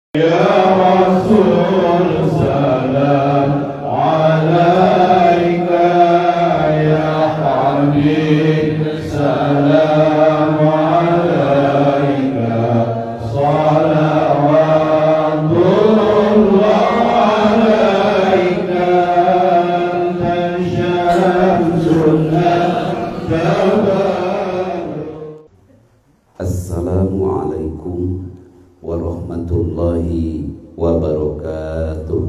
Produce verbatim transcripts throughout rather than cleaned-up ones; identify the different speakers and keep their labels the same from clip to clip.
Speaker 1: Ya Rasul salam alaika, ya Habib salam alaika, salawatullah alaika, tasyamsunna tabar.
Speaker 2: Assalamualaikum warahmatullahi wabarakatuh.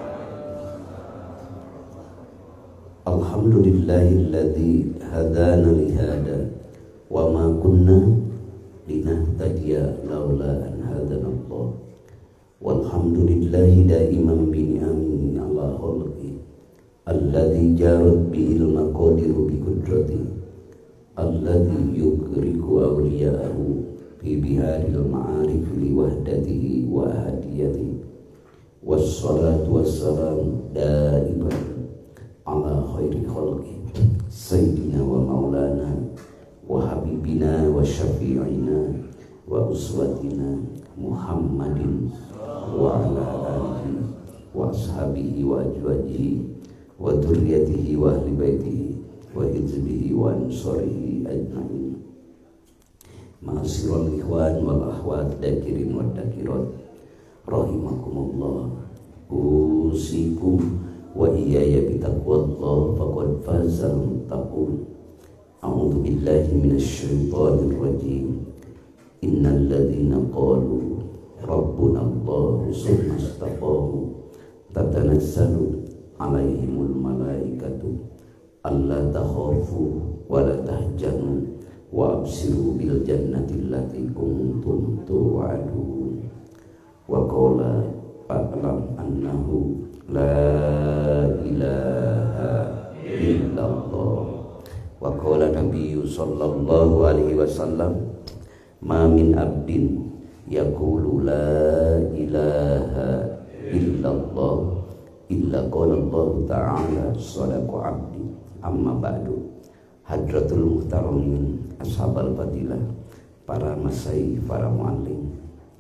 Speaker 2: Alhamdulillahilladzi hadana lihada wa ma kunna linahtadiya laula an hadana Allah. Walhamdulillahi daiman bi ni'amihi ala khalqi alladzi jarat bihil maqadiru bi qudrati alladzi yugriku awliya'ahu fi biharil ma'arif li wahdatihi wa hadiyatihi. Wassalatu wassalamu daiman ala khairi khalqi sayyidina wa maulana wa habibina wa syafi'ina wa uswatina Muhammadin wa ala alihi wa ashabihi wa ajwajihi wa dzurriyyatihi wa ahli baitihi wa hizbihi wa ansarihi ajma'in. Ma'asyiral ikhwan wal akhwat dakirin wa dakirat rahimakumullah, usikum wa iyaya bitaqwallah faqad fazal muttaqun. A'udzu billahi minasyaitonir rajim. Innal ladzina qalu rabbuna Allah summa istaqamu tatanazzalu alaihimul malaikatu alla takhafu wa la tahzanu wa absiru bil jannati allati kuntum tu'adun. Wa qala fa'lam annahu la ilaha illallah. Wa qala nabiyyu sallallahu alaihi wasallam ma min abdin yaqulu la ilaha illallah illa qala Allah ta'ala sadaqa abdi. Amma ba'du. Hadratul muhtaramin ashabal fadilah, para masai, para muallim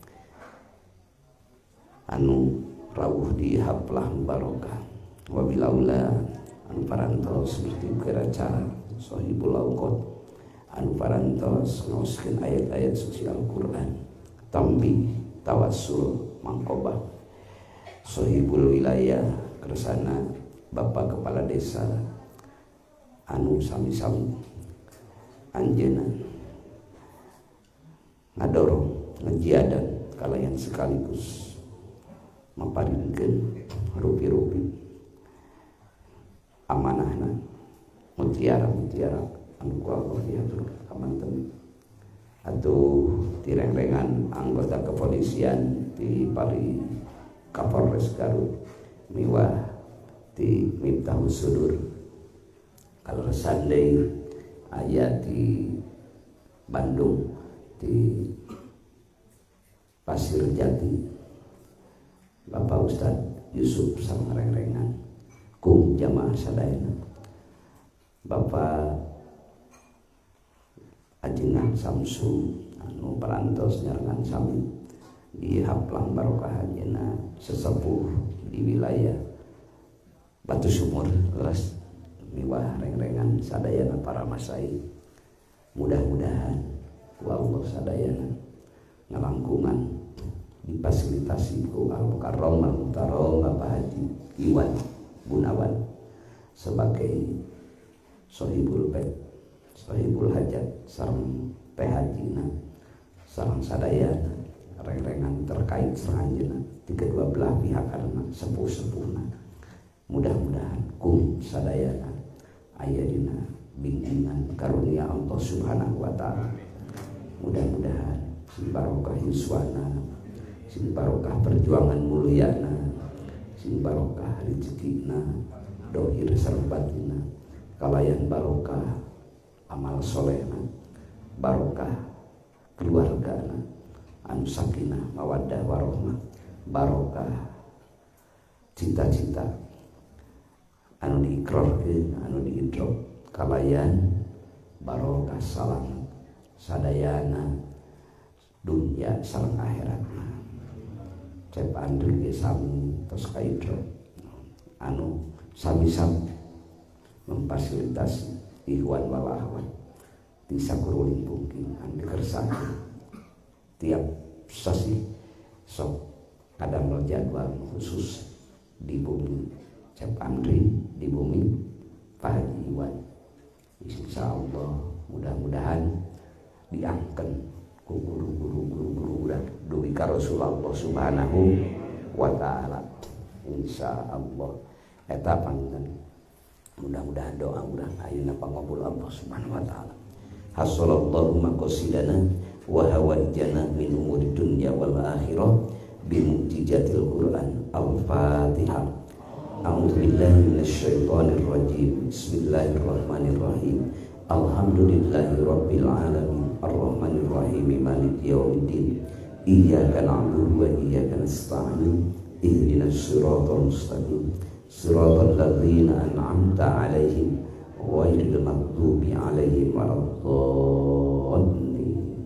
Speaker 2: anu rawuh di haplah barokah, wabilaula anu parantos seperti keracara sahibul auqat anu parantos ngaoskeun ayat-ayat suci Al-Qur'an, tambi tawassul mangkobah sahibul wilayah kersana Bapak Kepala Desa anu sami-sami anjeunna ngadorong ngejiadan kalayan sekaligus maparinkeun rupi-rupi amanahna mutiara-mutiara anu ku Allah diatur kamanten atuh tireng-rengan anggota kepolisian di Pari Kapolres Garut miwah di Miftahus Sudur kalau resandai ayat di Bandung di Pasir Jati Bapak Ustadz Yusuf sama reng-rengan kum jamaah sadayana Bapak Ajengan Samsu anu parantos nyarangan sami di haplang barokah ajeuna sesepuh di wilayah Batu Sumur leres miwah reng-rengan sadayana para masai. Mudah-mudahan ku Allah sadayana ngalangkungan difasilitasi ku Al-Mukarram Al-Muhtaram Bapak Haji Iwan Gunawan sebagai sahibul bait, sahibul hajat sareng teh hajina sareng sadayana reng-rengan terkait sareng anjeunna di kedua belah pihak karena sepuh-sepuhna. Mudah-mudahan kum sadayana aya dina bimbingan karunia Allah Subhanahu wa taala. Mudah-mudahan sing barokah yuswana, sing barokah perjuangan mulyana, sing barokah rezekina, dohir sareng batina, kalayan barokah amal solehna, barokah keluargana, anu sakinah mawaddah warahmah, barokah cinta-cinta anu diikrarkeun anu diidrok kalayan barokah salam sadayana dunya sareng akhiratna. Cep Andri ge sami tos kaidro anu sami-sami memfasilitasi ikhwan wal akhwat di sakuruling pungking anu dikersakakeun tiap sasi sok kadang jadwal khusus di bumi Cep Andri di bumi Pak Haji Iwan. Insyaallah mudah-mudahan diangkat ku guru-guru guru-guru udah dugi ka Rasulullah subhanahu wa ta'ala. Insyaallah eta panggen mudah-mudahan doa urang ayeuna pangabul Allah subhanahu wa ta'ala. Hasallallahu maqasidana wa hawaijana min umuri dunya wal akhirah bi mu'jizatil Qur'an. Al-Fatihah. A'udzu billahi minasyaitonir rajim. Bismillahirrahmanirrahim. Alhamdulillahi rabbil alamin arrahmanir rahim maliki yaumiddin iyyaka na'budu wa iyyaka nasta'in ihdinas siratal mustaqim siratal ladzina an'amta 'alaihim ghairil maghdubi 'alaihim waladdallin.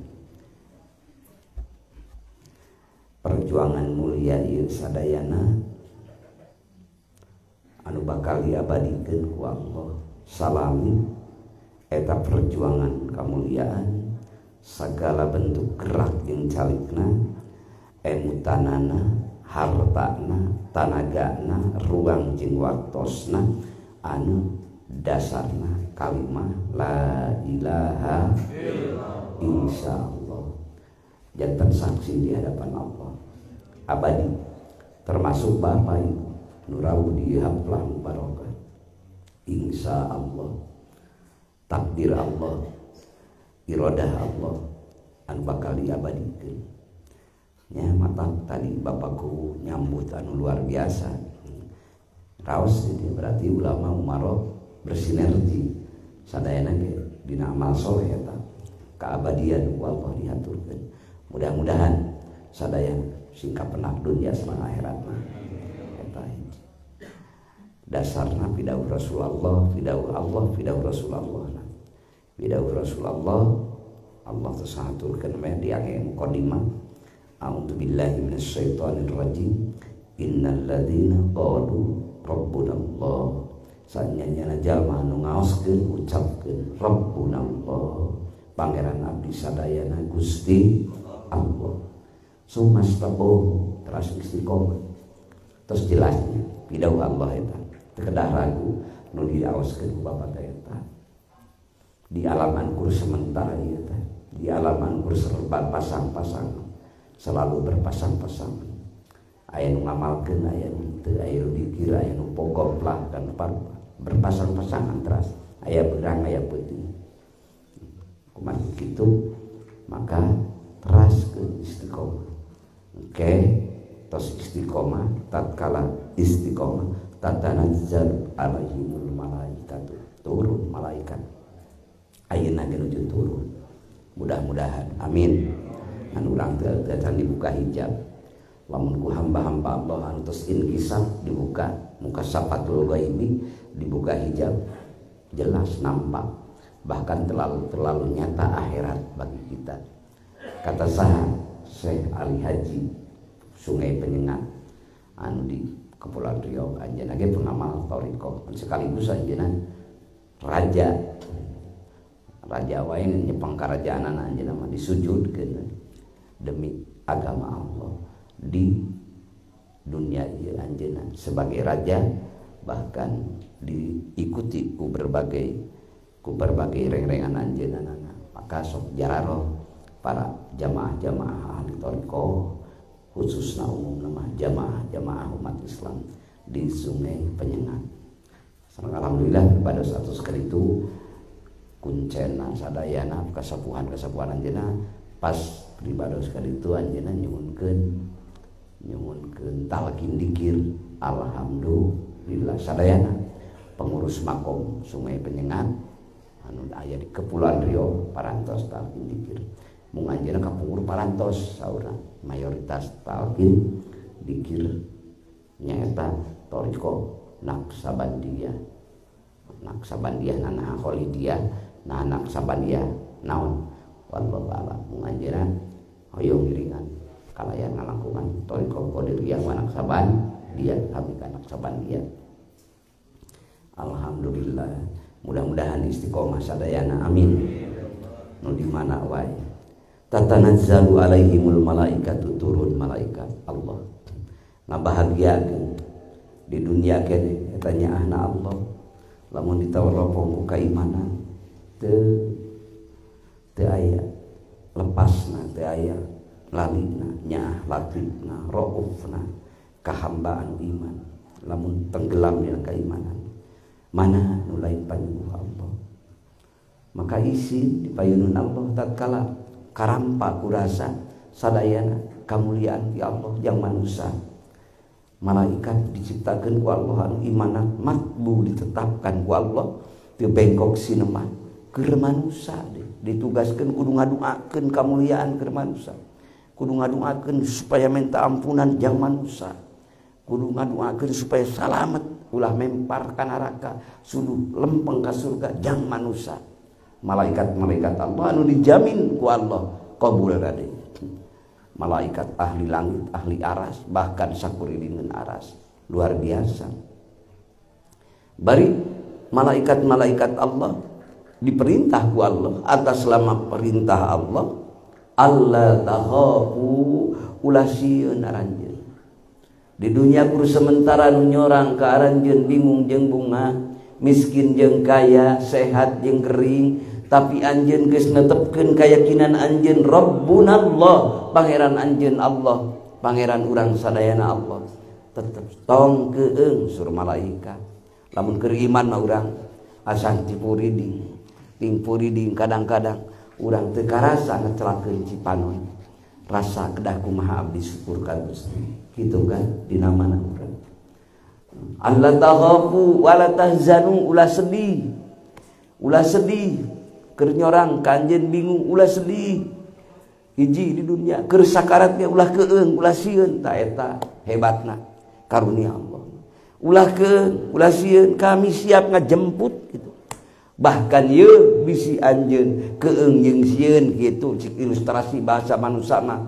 Speaker 2: Perjuangan mulia ieu sadayana anu bakal diabadikeun ku Allah salami eta perjuangan kemuliaan segala bentuk gerak yang calikna emutanana hartana tanagana ruang jeung waktosna anu dasarna kalimah la ilaha illallah. Insyaallah jantan saksi di hadapan Allah abadi termasuk Bapak Ibu Nurawu dihaplah barokah. Insyaallah takdir Allah iradah Allah anu bakal diabadikeun nya mata tadi bapakku nyambut anu luar biasa raos jadi berarti ulama umaroh bersinergi sadayana ge dina amal soleh eta keabadian ku Allah diaturkeun mudah-mudahan sadayana singkap penak dunia sareng akhirat mah eta dasarna pidawuh Rasulullah pidawuh Allah pidawuh Rasulullah pidawuh Rasulullah Allah tersahaturkeun meh diange mukadimah a'udzu billahi minasyaitonir rajim innal ladzina qalu rabbuna Allah sanyana jalma anu ngaoskeun ucapkeun rabbuna Allah pangeran abdi sadayana Gusti Allah sumastaqom teras istiqomah terus jelasnya pidawuh Allah eta teu kedah ragu nu diaoskeun ku bapak eta di alam angkur sementara ieu teh di alam angkur serba pasang-pasang selalu berpasang-pasang aya nu ngamalkeun aya nu teu aya nu dikir aya nu pokok lah dan berpasang-pasangan teras aya beurang aya peuting kumaha kitu maka teraskeun istiqomah oke okay. Tos istiqomah tatkala istiqomah tatanazzal alaihimul malaikatu turun malaikat ayeuna ge nuju turun mudah-mudahan amin anu urang teu acan dibuka hijab lamun ku hamba-hamba Allah anu tos inkisaf dibuka muka safatul ghaibi dibuka hijab jelas nampak bahkan terlalu terlalu nyata akhirat bagi kita kata saha Syekh Ali Haji Sungai Penyengat anu di Kepulauan Riau anjeunna ge pengamal thariqah sekaligus anjeunna raja raja wae nyepeng karajaanana anjeunna mah disujudkeun demi agama Allah di dunia ieu anjeunna sebagai raja bahkan diikuti ku berbagai ku berbagai reng-rengan anjeunna maka sok jararoh para jamaah-jamaah ahli thariqah khususna umum nama jamaah-jamaah umat Islam di Sungai Penyengat. Alhamdulillah pada satu sekali itu kuncena sadayana kasapuhan-kasapuhan anjeunna pas ibadah sekali itu anjeunna nyuhunkeun nyuhunkeun talqin dzikir alhamdulillah sadayana pengurus makom Sungai Penyengat anu aya di Kepulauan Riau parantos talqin dzikir mung anjeunna kapungkur parantos saurna mayoritas talqin dzikir nyaeta thariqah Naqsabandiyah Naqsabandiyah nana Khalidiyah nah Naqsabandiyah naon wallahu a'lam mung anjeunna hoyong ngiringan kalayan ngalangkungan toriko kodir yang anak saban dia kami anak saban dia. Alhamdulillah, mudah-mudahan istiqomah sadayana, amin. Nu di mana wae tatanazzalu alaihimul malaikatu, turun malaikat Allah ngabahagiakeun di dunia kene eta nyaahna Allah. Lamun ditawarapong ku keimanan teu teu aya lepasna, teu aya lalina nyaah latifna raufna kahambaan iman. Lamun tenggelam dina keimanan mana nu lain panyuh Allah, maka isi di payunan Allah tatkala karampa kurasa sadayana kamuliaan ti Allah yang manusia. Malaikat diciptakan ku Allah anu imanat makbu ditetapkan ku Allah teu bengkok sineman keur manusia ditugaskeun kudu ngaduakeun kamuliaan keur manusia, kudu ngaduakeun supaya minta ampunan jang manusia, kudu ngaduakeun supaya salamet ulah mempar ka neraka sudu lempeng ka surga jang manusia. Malaikat-malaikat Allah anu dijamin ku Allah qabul tadi. Malaikat ahli langit, ahli aras, bahkan sakuridingeun aras, luar biasa. Bari malaikat-malaikat Allah diperintah ku Allah atas lama perintah Allah, Allah tahafu ulah sieun aranjeun. Di dunia kur sementara nu nyorang ka aranjeun bingung jeung bunga, miskin jeung kaya, sehat jeung kering, tapi anjeun geus netepkeun kayakinan anjeun Rabbunallah, pangeran anjeun Allah, pangeran urang sadayana Allah. Tetep tong keung sur malaikat. Lamun keur iman mah urang asan tipuriding, ting puriding kadang-kadang urang teu karasa ngecelakeun cipanon. Rasa kedah kumaha abdi syukur ka Gusti. Kitu kan dina mana urang. Allah takhafu wala tahzanu, ulah sedih. Ulah sedih. Keur nyorang kanjeun bingung ulah sedih. Hiji di dunia keur sakaratnya ulah keung, ulah sieun, ta eta hebatna karunia Allah. Ulah keung, ulah sieun, kami siap ngajemput gitu. Bahkan ye bisi anjeun keung jeung sieun kitu cik ilustrasi bahasa manusia mah.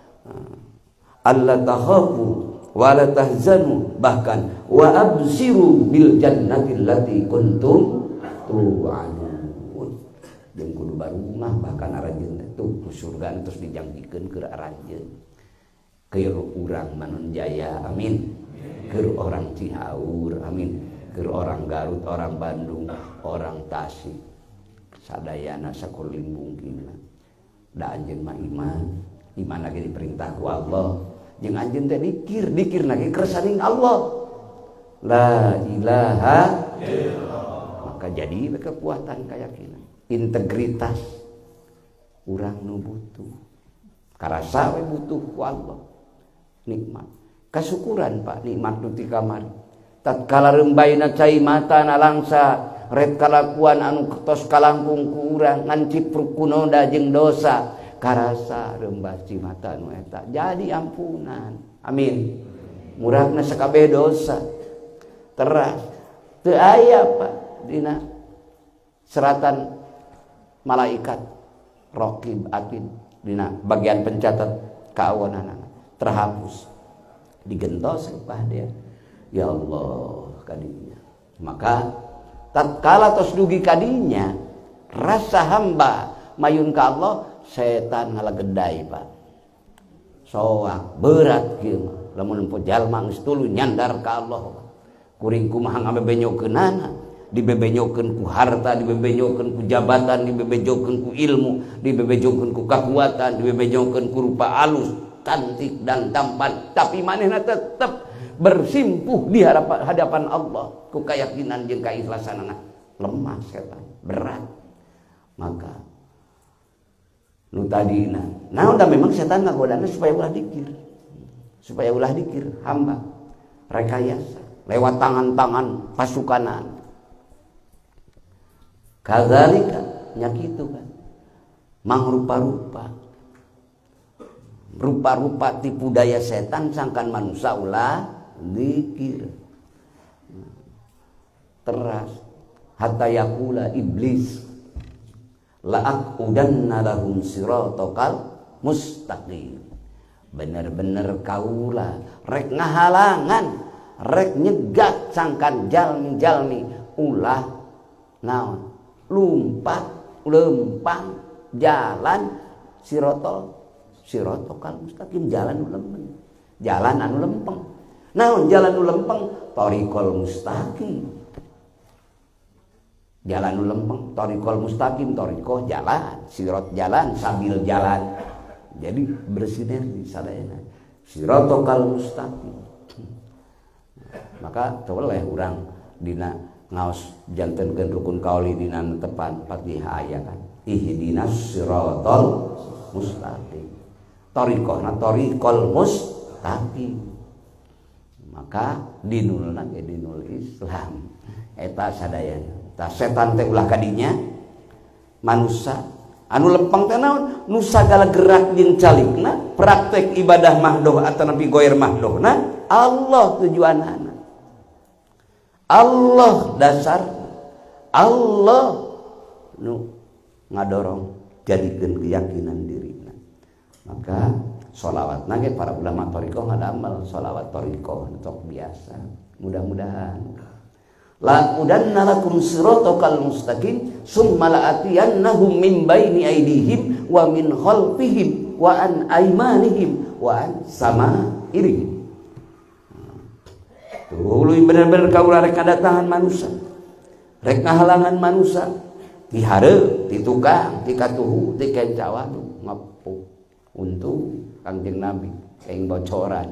Speaker 2: Allah takhafu wala tahzanu, bahkan wa absiru bil jannati allati kuntum tu'adun. Jeung kudu barumah bahkan aranjeun tuh ku surga terus dijanjikeun keur aranjeun. Keur urang Manunjaya, amin. Keur orang Cihaur, amin. Keur orang Garut, orang Bandung, orang Tasik. Sadayana sakuring mungkin. Da anjeun mah iman, iman lagi diperintah ku Allah. Jeung anjeun teh dikir, dikir lagi kersaning Allah. La ilaha illallah. Maka jadi kekuatan keyakinan, integritas urang nu butuh. Karasa we butuh ku Allah. Nikmat. Kasukuran Pak nikmat nu ti kamari. Tatkala rembaina cai mata na langsa, red kalakuan anu tos kalangkung ku urang ngan cipruk kunoda jeung dosa. Karasa rembah cimata nu eta jadi ampunan, amin. Murahna sakabeh dosa teras teu aya Pak dina seratan malaikat raqib atid dina bagian pencatat kaawanana terhapus digentos upah dia ya Allah kadinya. Maka tatkala tos dugi kadinya rasa hamba mayun ka Allah, setan ngalagedai Pak. Soak berat kieu lamun empo jalma geus tuluy nyandar ka Allah. Kuring kumaha ngabebenyokeunana, dibebenyokeun ku harta, dibebenyokeun ku jabatan, dibebenyokeun ku ilmu, dibebenyokeun ku kekuatan, dibebenyokeun ku rupa alus, cantik dan tampan, tapi manehna tetep bersimpuh di hadapan Allah ku keyakinan jeung kaikhlasanna. Lemah setan, berat. Maka nu tadina naon da memang setan ngagodana supaya ulah dikir, supaya ulah dikir hamba rekayasa lewat tangan-tangan pasukanan. Kadzalika nya kitu kan mangrupa-rupa rupa-rupa tipu daya setan sangkan manusia ulah dikir. Teras hatta yaqula iblis la'aqudanna lahum siratal mustaqim. bener-bener kaula rek ngahalangan rek nyegat sangkan jalmi-jalmi ulah naon lumpat lempang jalan sirotol sirotol kal mustaqim jalan nu lempeng jalan anu lempeng naon jalan nu lempeng thoriqol mustaqim jalan nu lempeng thoriqol mustaqim thoriqoh jalan sirot jalan sambil jalan jadi bersinergi sadayana sirotol mustaqim maka toleh urang dina ngaos jantenkeun rukun kauli dina tepan Fatihah aya kan ihdinas siratal mustaqim thoriqohna thoriqol mustaqim maka dinulna ge dinul Islam eta sadayana tah setan teh ulah kadinya manusia anu lempeng teh naon nu sagala gerak jeung calikna praktek ibadah mahdoh atanapi goer mahdohna Allah tujuanana Allah dasar Allah nu ngadorong jadikeun keyakinan dirina maka sholawat nage para ulama thariqah ngadamal sholawat thariqah tok biasa mudah-mudahan la udanna lakum siratal mustaqim summa la'atiyannahum min baini aydihim wa min khalfihim wa an aymanihim wa an samairihim tuluy bener-bener kaula rek kadatangan manusia rek ngahalangan manusia ti hareup ti tukang ti katuhu ti kencawan ngepuk untung Kangjeng Nabi kaing bocoran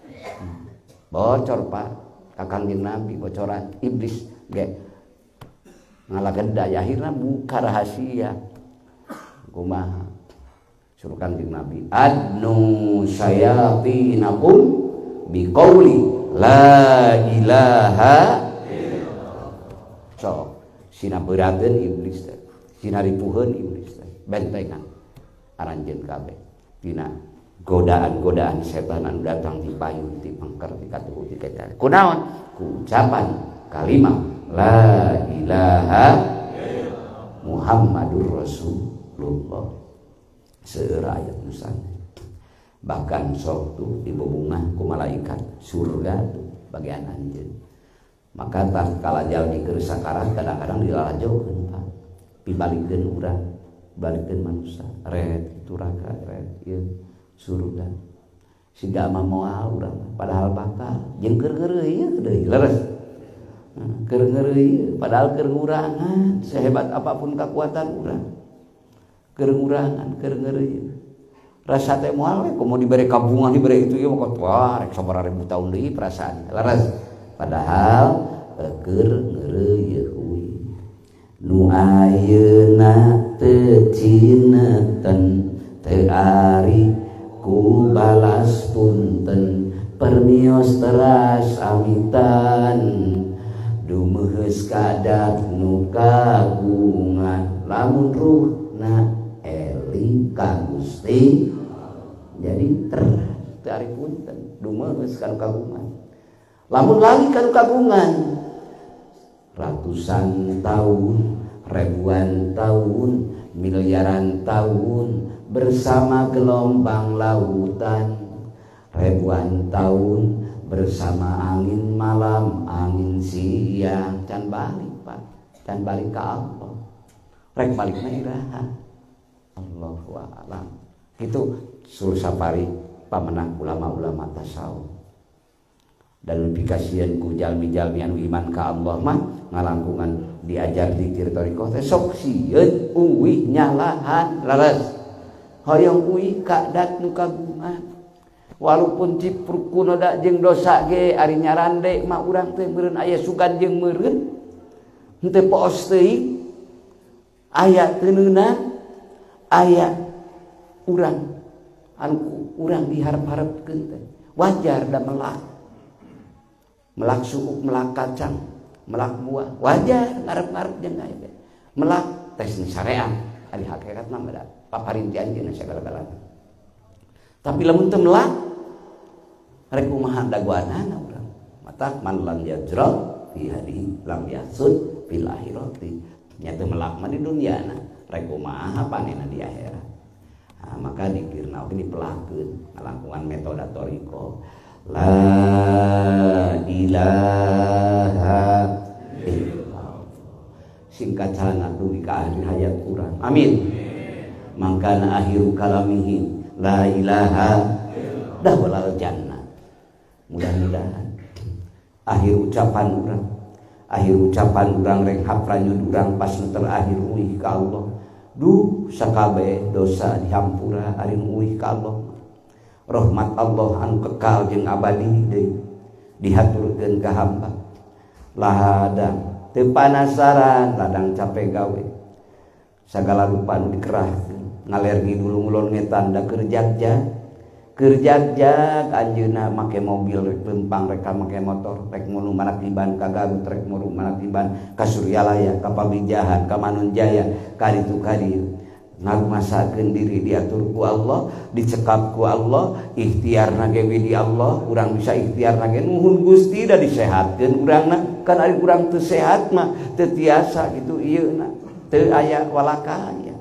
Speaker 2: bocor Pak ka Kangjeng Nabi bocoran iblis ge ngalageda akhirna buka rahasia kumaha suruh Kangjeng Nabi adnu sayatinakum biqauli la ilaha illallah so sina beurateun iblis teh sina ripuheun iblis teh bentengan aranjeun kabeh dina godaan-godaan setan anu datang ti payun ti pangker ti katuhu ti kecar kunaon ku ucapan kalimat la ilaha illallah Muhammadur Rasulullah seueur ayat nusana bahkan sok tuh dibubungah ku malaikat surga tuh bagian anjeun maka tatkala jalmi keur sakarat kadang-kadang dilalajokeun Pak pibalikeun urang balikeun manusia ret itu raka ret ieu surga siga mah moal urang padahal bakal jeung keur ngeureuyeuh deui leres keur ngeureuyeuh padahal keur ngurangan sehebat apapun kekuatan urang keur ngurangan keur ngeureuyeuh rasa teh moal we komo dibere kabungan dibere itu ieu mah wah rek sabaraha ribu tahun deui perasaan leres padahal keur ngeureuyeuh uy nu ayeuna teu cineten teu ari ku balas punten permios teras amitan dumeheus kadat nu kagungan lamun ruhna eling ka Gusti jadi ter dari punten dumeheus kanu kagungan lamun lagi kanu kagungan ratusan tahun ribuan tahun miliaran tahun bersama gelombang lautan ribuan tahun bersama angin malam angin siang can balik Pak can balik ke Allah rek balik iraha Allahu a'lam itu suruh sapari pamenang ulama-ulama tasawuf dan lebih kasihan ku jalmi-jalmi anu iman ka Allah mah ngalangkungan diajar zikir thariqah teh sok sieun uwi nyalahan laras hoyong uwi kadat nu kagungan walaupun ciprukun da jeung dosa ge ari nyarande mah urang teh meureun aya sugan jeung meureun henteu poos teuing aya teuneunang aya urang anu urang diharep-harepkeun teh wajar da melak melak suuk melak kacang melak buah wajar ngarep-ngarep jeung aya melak tes syariat ari hakikat mah beda paparintian jeung segala-galana tapi lamun teu melak rek kumaha dagoanana urang mata man lam yajra fi hadi lam yasud fil akhirati nya teu melak mah di dunyana rek kumaha panena di akhirat Nah, maka dikirna ini pelakeun ngalakuan metode toriko. La ilaha illallah. Singkat sana dugi ka akhir hayat urang. Amin. Mangkana akhiru kalamihi la ilaha dah walal jannah. Mudah-mudahan akhir ucapan urang, akhir ucapan urang rek hapranyud urang pas terakhir uih ka Allah. Duh sakabe dosa dihampura ari uih ka Allah. Rahmat Allah anu kekal jeung abadi deui dihaturkeun ka hamba. Lahadang teu panasaran ladang capek gawe. Sagala rupa anu dikerahkeun ngalergi dulu ngulon ngetan da keur jagjag. Keur jagjag anjeunna make mobil rek lempang rek make motor rek mulu manatiban ka Garut rek mulu manatiban ka Suryalaya ka Pamijahan ka Manunjaya ka ditu ka dieu. Ngarumasakeun diri diatur ku Allah, dicekap ku Allah, ikhtiarna ge di Allah, urang bisa ikhtiarna ge nuhun Gusti da disehatkeun urangna. Kan ari urang teu sehat mah teu tiasa kitu ieuna, teu aya walakanya.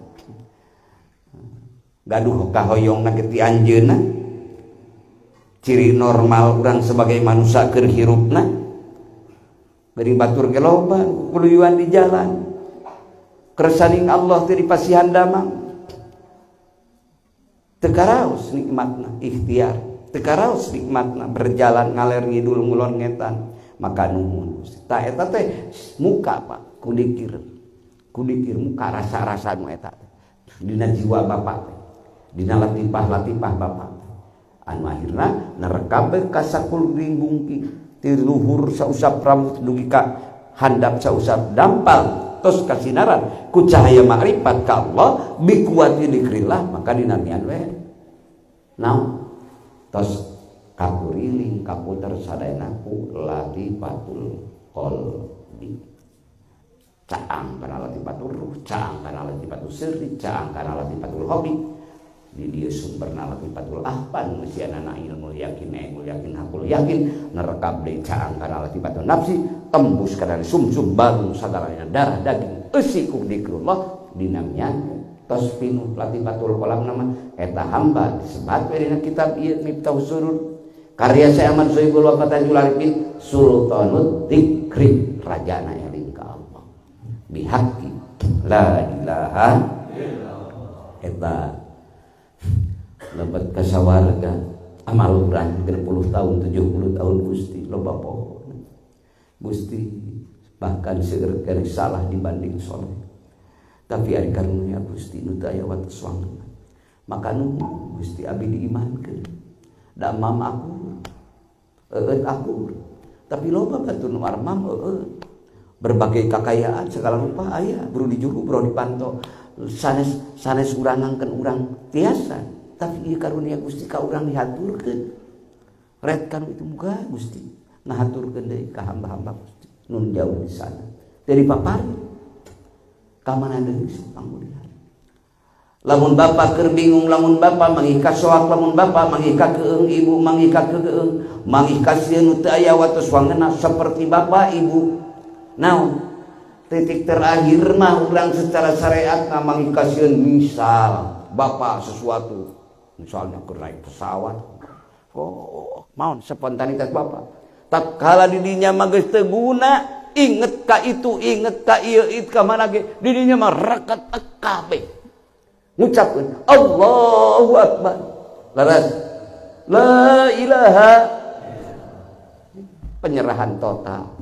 Speaker 2: Gaduh kahoyongna ge ti anjeunna. Ciri normal urang sebagai manusia keur hirupna. Geuning batur ge loba kuluyuan di jalan. Kersaning Allah teu dipasihan damang. Teu karaos nikmatna ikhtiar, teu karaos nikmatna berjalan ngaler ngidul ngulon ngetan. Maka nuhun ta eta teh muka Pak kudikir. Kudikir muka rasa-rasa nu eta dina jiwa Bapak teh. Dina latifah-latifah Bapak. Anu akhirna nerekam ka sakuring bungki ti luhur sausap rambut dugi ka handap sausap dampal. Tos kasinaran ku cahaya makrifat ka Allah bi kuwati dzikrillah maka dinamian we. Naon? Tos kakuriling kaputer sadayanaku latifatul qalbi. Caang kana latifatul ruh, caang kana latifatul sirri, caang kana latifatul hobi. Di dieu sumberna latifatul ahpan musiana ilmu yakin ilmu yakin hakul yakin nerekab deui caang kana latifatul nafsi tembus ka dari sumsum baru sagaranya darah daging eusi ku dzikrullah dinamian tos pinuh latifatul qalam nama eta hamba disebat we dina kitab ieu Miftahus Surur karya Syekh Ahmad Sohibul Wafatajul Arifin Sultanud Dzikri rajana eling ka Allah bihaqqi la ilaha illallah. Eta lebat kasawarga amal urang tiga puluh tahun tujuh puluh tahun Gusti loba pohon Gusti bahkan seueur kene salah dibanding soleh tapi ari karunia Gusti nu teu aya wates wangun maka nu Gusti abdi diimankeun da mam aku eueut aku tapi loba batu nu armam eueut berbagai kekayaan segala rupa aya bro dijuru bro dipanto sanes sanes urang ngangkeun urang tiasa tapi ieu karunia Gusti ka urang dihaturkeun retkan itu muga Gusti ngahaturkeun deui ka hamba-hamba Gusti nun jauh di sana dari papari ka mana deui pangmulian lamun bapa keur bingung lamun bapa mangih ka soak lamun bapa mangih ka keung ibu mangih ka keung mangih ka sieun nu teu aya watos wangeuna saperti bapa ibu naon titik terakhir mah urang secara syariat mangih ka sieun misal bapa sesuatu misalnya ke naik pesawat oh maun spontanitas bapak tak kala didinya mah geus teu guna inget ka itu inget ka ieu it ka mana ge didinya mah rekat kabeh ngucapkeun Allahu Akbar laras la ilaha penyerahan total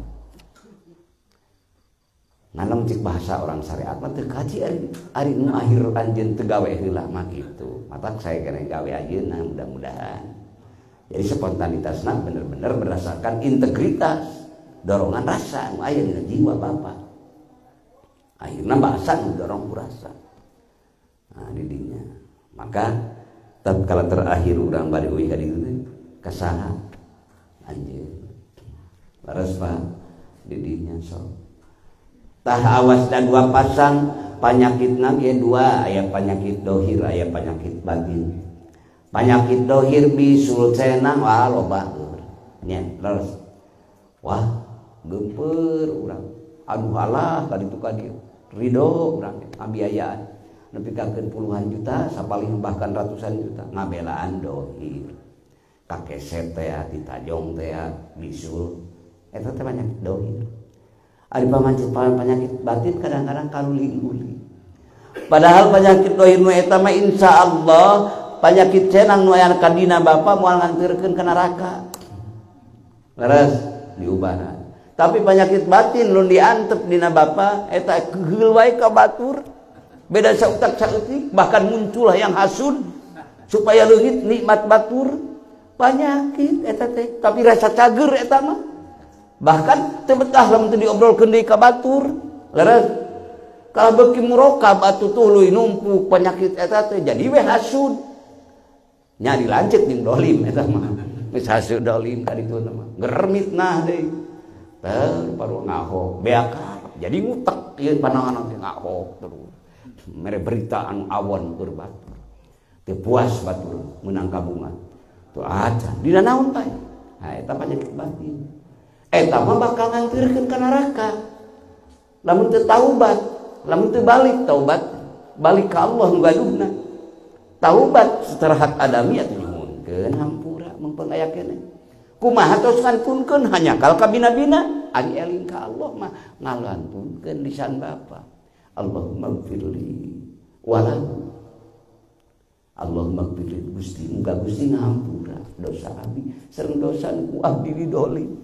Speaker 2: nganong cik bahasa orang syariat mah teu kaji ari ari nu akhir anjeun teu gawe heula mah kitu matak saya kena gawe ayeuna mudah-mudahan jadi spontanitasna bener-bener berdasarkan integritas dorongan rasa nu aya dina jiwa Bapak akhirna bahasa nu dorong ku rasa nah didinya maka tatkala terakhir urang bari euy ka dieu ka saha anjeun laras Pak didinya sok tah awas dan dua pasang penyakitna ge dua aya penyakit dohir aya penyakit batin penyakit dohir bisul cenah wah loba nya terus wah geumpeur urang aduh halah ka ditu ka dieu ridho urang ambiayaan nepikakeun puluhan juta sapaling bahkan ratusan juta ngabelaan dohir kakeset teh ditajong teh bisul eta teh banyak dohir. Ari pamancit penyakit batin kadang-kadang kaluling-uling. Padahal penyakit dohir nu eta mah insyaallah penyakit cenang nu aya ka dina bapa moal nganteurkeun ka neraka. Leres diubahna. Tapi penyakit batin nu diantep dina bapa eta keheul wae ka batur. Beda sautak sautik bahkan muncullah yang hasud supaya leungit nikmat batur. Penyakit eta teh tapi rasa cager eta mah. Bahkan teu betah lamun teu diobrolkeun deui ka batur. Leres. Kalau beki murokab atuh tuluy numpuk penyakit eta teh jadi we hasud. Nya dilanceuk jeung dolim eta mah. Geus hasud dolim ka ditu mah. Germitnah deui. Teu baru ngaho beakar. Jadi ngutek ieu panangan ngaho terus. Mere berita anu awon keur batur. Teu puas batur meunang kabungan. Tuh acan dina naon bae. Ha eta penyakit batin. Eta mah bakal nganteurkeun ka neraka. Lamun teu taubat, lamun teu balik taubat, balik ka Allah nu gaduhna. Taubat secara hak adami atuh nyuhunkeun hampura mengpengayakeun. Kumaha tos ngantunkeun hanya kal ka bina-bina, ari eling ka Allah mah ngalantunkeun lisan bapa. Allahumma gfirli walahu. Allahumma gfirli Gusti, muga Gusti ngahampura dosa abdi, sareng dosa ku abdi didolim.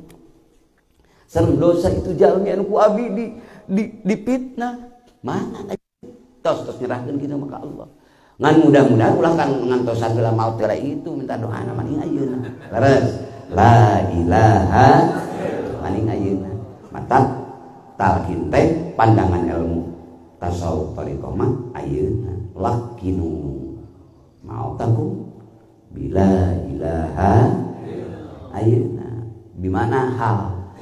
Speaker 2: Sareng dosa itu jalmi anu ku abdi di di dipitnah. Mana tos tos nyerahkeun kitu mah ka Allah. Ngan mudah-mudahan ulah kan ngantosan heula maut teh itu minta doana maning ayeuna. Leres. La ilaha maning ayeuna. Mata talqin teh pandangan ilmu. Tasawuf tariqah mah ayeuna lakinu mautakum bila ilaha ayeuna. Bimana hal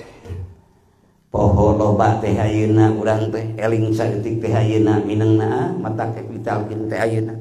Speaker 2: poho loba teh ayeuna urang teh eling saeutik teh ayeuna minengna mata kapitalkeun teh ayeuna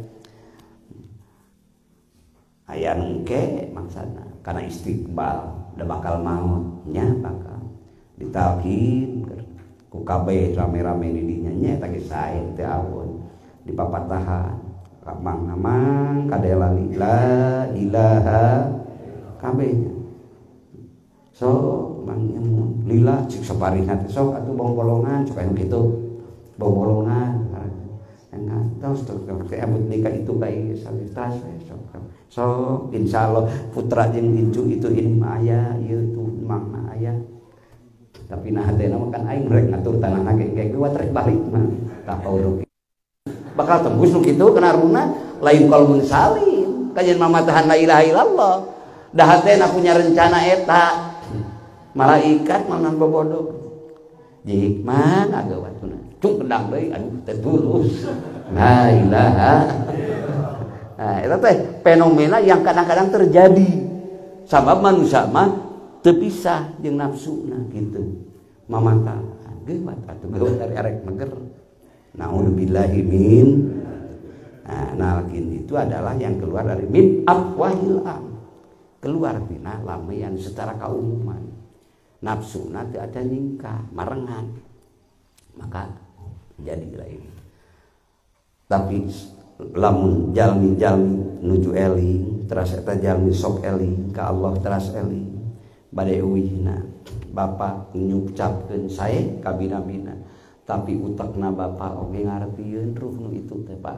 Speaker 2: aya nu engke maksana kana istiqbal da bakal maut nya bakal ditalkin ku kabeh rame-rame di dinya nya eta ge sae teh awon dipapatahan kamang-kamang kadela la ilaha kabehnya so mangnya lila cik saparina teh sok atuh bongbolongan sok anu kitu bongbolongan enggak tahu sok teh abut nikah itu bae salih tas sok sok insyaallah putra jeung incu itu ini mah aya ieu tuh mang mah aya tapi nah hatena mah kan aing rek ngatur tanahna ge ge kuat rek balik mah tah uruk bakal tembus nu kitu kana runa lain qalbun salim kajian mamatahan la ilaha illallah dah hatena punya rencana eta malaikat mangan bobodo jik mana gawatuna cuk kendang deui aduh teh tulus la ilaha. Nah eta teh fenomena yang kadang-kadang terjadi sabab manusia mah teu pisah jeung nafsuna kitu mamata geuwat atuh geuwat dari arek meger naudzubillahi min. Nah nalkin itu adalah yang keluar dari min afwahil am, keluar tina lameyan secara kaumuman. Nafsu nanti ada ningkah marengan maka jadi lain. Tapi lamun jalmi-jalmi nuju eling teras eta jalmi sok eling ka Allah teras eling bade euwihna bapa nyucapkeun sae ka bina-bina tapi utekna bapa oge ngartieun ruh nu itu teh Pak.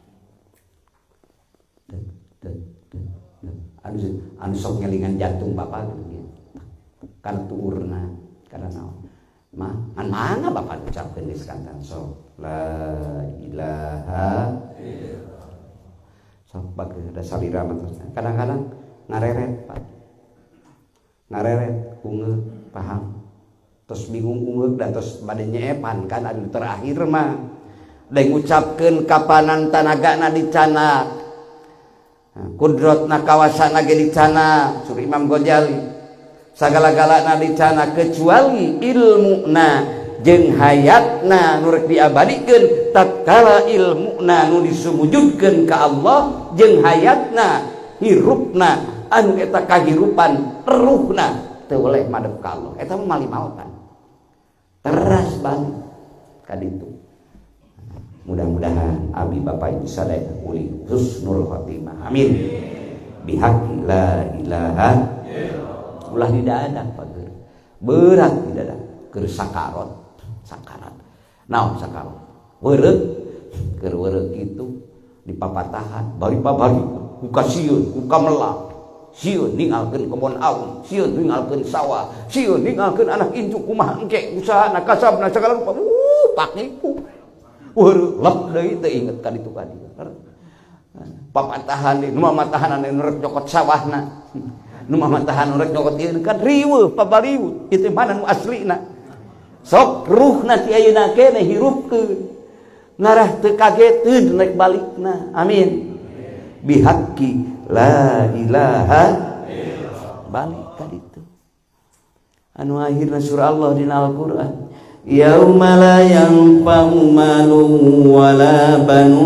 Speaker 2: Anu anu sok ngelingan jantung bapa gitu. Karena tuurna karena naon mah ngan mangga bapak ucapkeun di sekantan sok la ilaha sok bagi ada salira terus kadang-kadang ngareret Pak ngareret ungeuk paham terus bingung ungeuk dan terus bade nyeepan kan anu terakhir mah deung ngucapkeun kapanan tanagana dicanak kudrotna kawasana ge dicanak sur Imam Ghazali sagala-galana dicana kecuali ilmuna jeung hayatna nu rek diabadikeun tatkala ilmuna nu disumujudkeun ka Allah jeung hayatna hirupna anu eta kahirupan ruhna teu oleh madep ka Allah eta mah mali maotan teras balik ka ditu Mudah-mudahan abi bapak ibu sadaya uli husnul khotimah. Amin. Bihaqqi la ilaha ulah di dada pager. Berat di dada keur sakarat. Sakarat. Naon sakarat? Weureuh keur weureuh kitu dipapatahan bari pabari uka sieun uka melah. Sieun ninggalkeun kebon aung, sieun ninggalkeun sawah, sieun ninggalkeun anak incu kumaha engke usahana kasabna sagala rupa. Uh, pakiku. Weureuk lep deui teu inget ka ditu ka dieu. Papatahan deui nu mamatahan anu rek nyokot sawahna. Nu mamatahan rek nyokot ieu kan riweuh pabaliwut. Itu mana nu aslina. Sok ruhna ti ayeuna keneh hirupkeun. Ngarah teu kageteun rek balikna. Amin. Bihaqqi la ilaha balik ka ditu. Anu akhirna surah Allah dina Al-Qur'an. Yauma la yanfa'u malun wala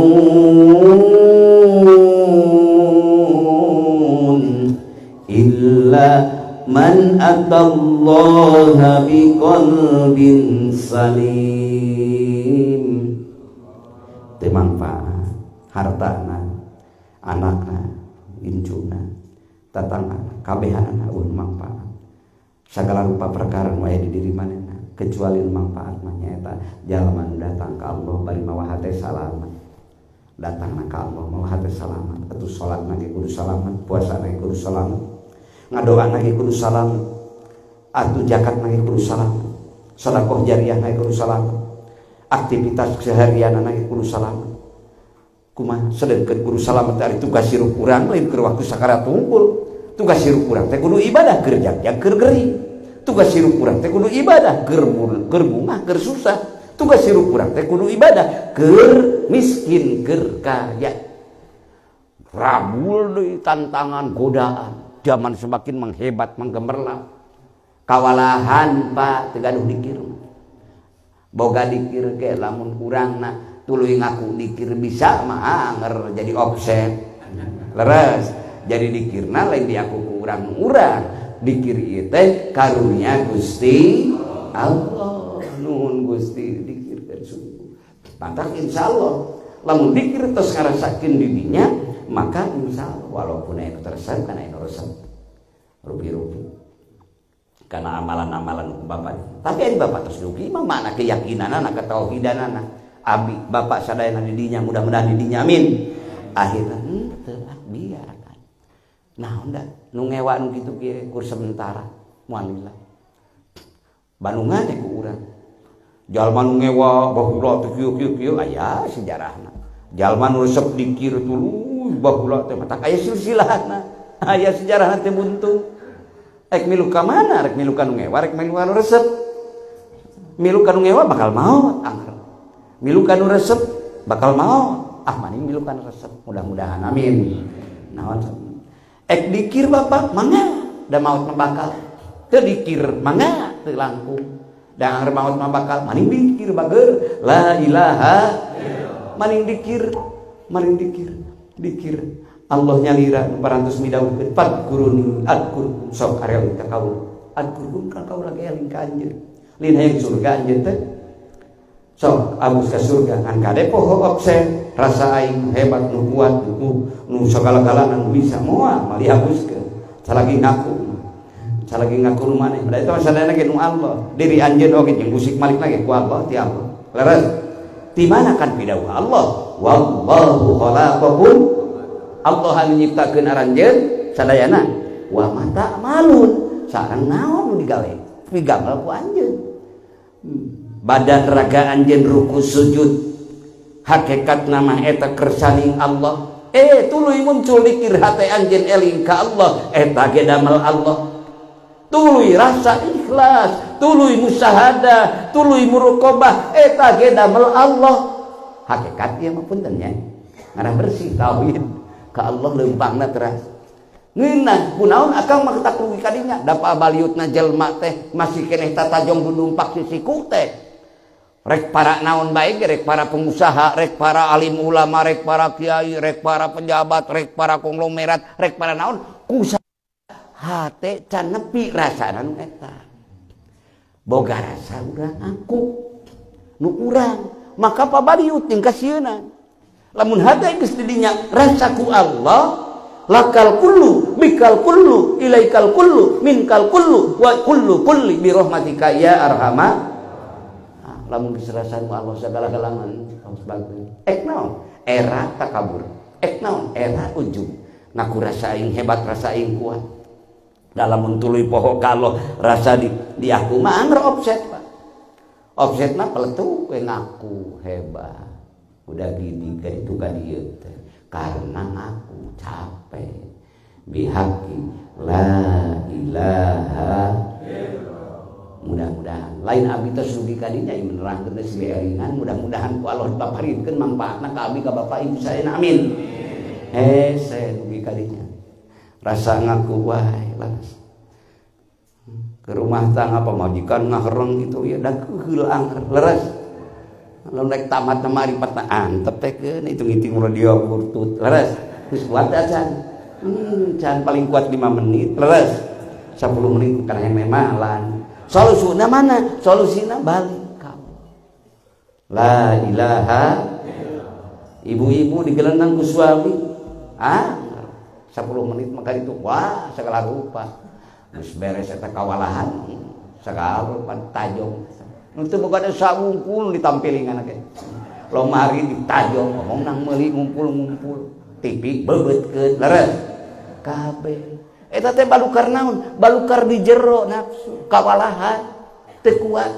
Speaker 2: banun illa man atallaha biqalbin salim. Teu manfaat hartana, anakna, incuna, tatangana, kabehana un manfaat. Sagala rupa perkara nu aya di diri manehna kecuali manfaat mah nyaeta jalma nu datang ka Allah bari mawa hate salamet. Datangna ka Allah mawa hate salamet, atuh salatna ge kudu salamet, puasana ge kudu salamet, ngadoana ge kudu salamet, atuh zakatna ge kudu salamet, sedekah jariyah ge kudu salamet, aktivitas seharianna ge kudu salamet. Kumaha sedengkeun kudu salamet ari tugas sirup urang lain keur waktu sakarat tungkul. Tugas sirup urang teh kudu ibadah keur jag-jag keur gering. Tugas sirup urang teh kudu ibadah keur bungah keur susah. Tugas sirup urang teh kudu ibadah keur miskin keur kaya. Rabul deui tantangan godaan. Zaman semakin menghebat menggemerlap. Kawalahan Pak teu gaduh dikir. Boga dikir ge lamun urangna tuluy ngaku dikir bisa mah anger jadi offset. Leres. Jadi dikirna lain diaku ku urang-urang. Dikir ieu teh karunia Gusti Allah. Nuhun Gusti dikirkeun sungguh. Pantak insyaallah lamun dikir tos ngarasakeun dirinya maka insyaallah walaupun aya tersebut kana aya resep rupi-rupi karena amalan-amalan bapak. Tapi aya bapak tos dugi mah mana keyakinanana ketauhidanana. Abi bapak sadayana di dinya mudah-mudahan di dinya amin. Akhirna henteu biar nah onda nu ngewa nu kitu ge kur sementara moal Bandungan teh ku urang jalma nu ngewa baheula teh kieu-kieu aya sejarahna jalma nu resep dikir tuluy baheula teh mah tak aya silsilahna aya sejarahna teh buntung rek milu ka mana rek milu ka nu ngewa rek milu ka nu resep milu ka nu ngewa bakal maot angker milu ka nu resep bakal maot ah maning milu ka nu resep mudah-mudahan amin naon ek dikir bapak mangga da maut mah bakal teu dikir mangga teu langkung da anggar maut mah bakal maning dikir bageur la ilaha maning dikir maning dikir dikir Allah nyalira parantos midawukeun fadkuruni adkurkum sok areal ka kaul adkurkum ka kaul lagi eling ka anjeun lin hayang surga anjeun teh sok abus ka surga ngan kade poho absen rasa aing hebat nu kuat nu nu sagala-galana nu bisa moal mali habuskeun salagi ngaku salagi ngaku nu maneh da eta sadayana ge nu Allah diri anjeun oge jeung musik malik lagi ku Allah ti Allah leres ti mana kan pidawuh Allah wallahu khalaqakum Allah anu nyiptakeun aranjeun sadayana wa mata malun sareng naon nu digawe pigamel ku anjeun badan raga anjeun ruku sujud hakikat nama eta kersaning Allah eh tuluy muncul dikir hate anjeun eling ka Allah eta ge damel Allah tuluy rasa ikhlas tuluy musyahadah tuluy muraqabah eta ge damel Allah hakikat ieu mah punten nya ngarah bersih tauhid ka Allah leumpangna teras ngeunah kunaon akang mah takluwi ka dinya da pabaliutna jelema teh masih keneh tatajong dumpak sisiku teh rek para naon baik rek para pengusaha rek para alim ulama rek para kiai rek para pejabat rek para konglomerat rek para naon kusaha hate can nepi rasana nu eta boga rasa urang aku nu urang maka pabariut yang kasieuna. Lamun hade geus didinya rasaku Allah, lakal kullu bikal kullu ilaikal kullu minkal kullu wa kullu kulli bi rahmatika ya arhamah. Nah, lamun geus rasaku Allah segala galangan sebagai ek naon era takabur, ek naon era ujub. Ngaku rasa aing hebat, rasa aing kuat. Dalam mentului poho kalau rasa di di aku mah anggar offset Pak. Offsetna peletu we ngaku hebat. Udah gini kayak itu kan dia karena ngaku capek. Bihaqi la ilaha mudah-mudahan lain abdi teh sugi kadinya ieu menerangkeun teh sibeeringan mudah-mudahan ku Allah dipaparikeun mangpaatna ka abdi ka bapak ibu saya amin. Eh saya sugi kadinya rasa ngaku wae laras ke rumah tangga pamajikan ngahereng gitu ya da keheul angker leres lamun rek tamat mari patna antep teh keun hitung-hitung radio burtut leres geus kuat can hmm, can paling kuat lima menit leres sepuluh menit kana hememalan solusina mana solusina balik ka la ilaha ibu-ibu digelenang ku suami ah sepuluh menit maka itu wah segala rupa geus beres eta kawalahan segala rupa tajong itu bukan sabungkul ditampilingan ge lomari ditajong ngomong nang meuli ngumpul-ngumpul T V bebeutkeun leres kabeh eta teh balukar naon balukar di jero nafsu kawalahan teu kuat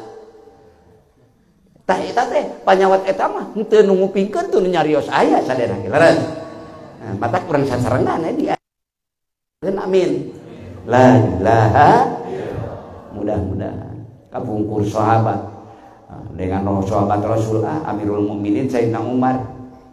Speaker 2: tah eta teh panyawat eta mah teu nu ngupingkeun teu nyarios aya sadena leres. Nah, mata kurang sasarengan ya dia. Amin. La ilaha mudah-mudahan kapungkur sahabat dengan roh sahabat Rasulullah Amirul Mukminin Sayyidina Umar.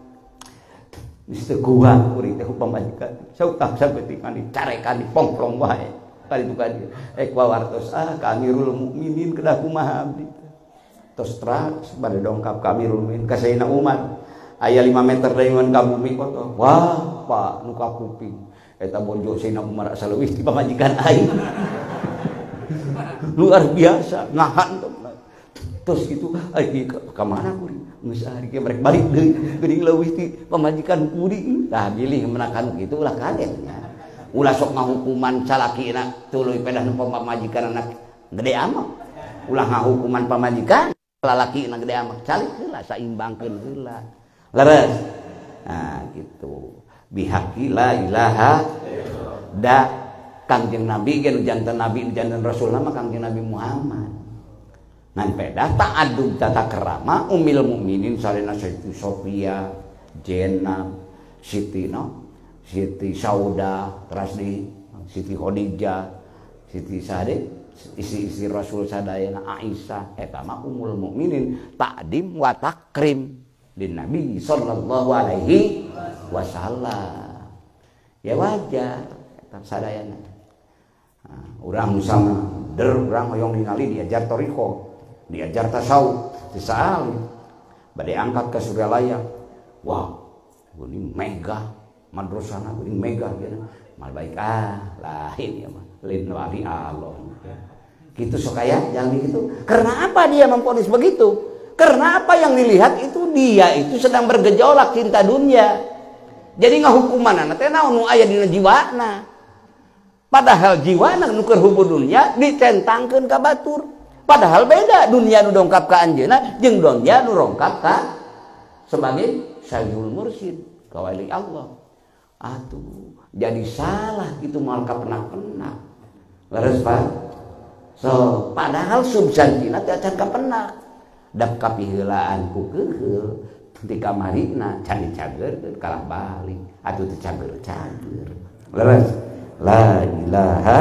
Speaker 2: Geus teu kuat kuring teh pamajikan. Sautah saeutik mani carekan dipongplong wae. Kali itu ka dieu. Eh kuawartos ah ka Amirul Mukminin kedah kumaha abdi. Tos tras bade dongkap ka Amirul Mukminin ka Sayyidina Umar. Aya lima meter dari ngan ka bumi koto. Wah, Pak, nu ka kuping. Eta bojo Sayyidina Umar saleuwih ti pamajikan aing. Luar biasa, ngahan tuh. Terus gitu, ai ka mana kuring? Geus ari ge brek balik deui, geuning leuwih ti pamajikan kuring. Tah bilih menakan kitu ulah kaget nya. Ulah sok ngahukuman salakina tuluy pedah nu pamajikan anak gede amat. Ulah ngahukuman pamajikan lalakina gede amat. Calik heula saimbangkeun heula. Leres. Nah gitu bihaqi la ilaha da Kangjeng Nabi gen janten Nabi janten Rasul nama Kangjeng Nabi Muhammad ngan pedah ta'adub tata kerama umil mukminin salena Siti Sofia Jenab Siti no Siti Sauda teras di Siti Khadijah Siti Sade isi-isi Rasul sadayana Aisyah eta mah umul mukminin ta'dim wa takrim di Nabi sallallahu alaihi wasallam ya wajar eta sadayana nah, urang sama der urang hoyong ningali diajar toriko diajar tasawuf disaali bade angkat ke Suryalaya wah geuning mega madrasahna geuning mega gitu mal baik ah lain ya mah lain wali Allah gitu sok aya jangan gitu karena apa dia memponis begitu. Karena apa yang dilihat itu dia itu sedang bergejolak cinta dunia. Jadi ngahukuman anak teh naon nu aya dina jiwana. Padahal jiwana nu keur hubung dunia dicentangkeun ka batur. Padahal beda dunia nu dongkap ka anjeunna jeung dunia nu rongkap ka sebagai Sayyidul Mursyid ka wali Allah. Atuh, jadi salah kitu mal kapenak-penak. Leres Pak. So, padahal substantina teh acan kapenak. Dap kapiheulaan ku keheul di kamarina can dicageurkeun kalah balik atuh teu cager-cager leres la ilaha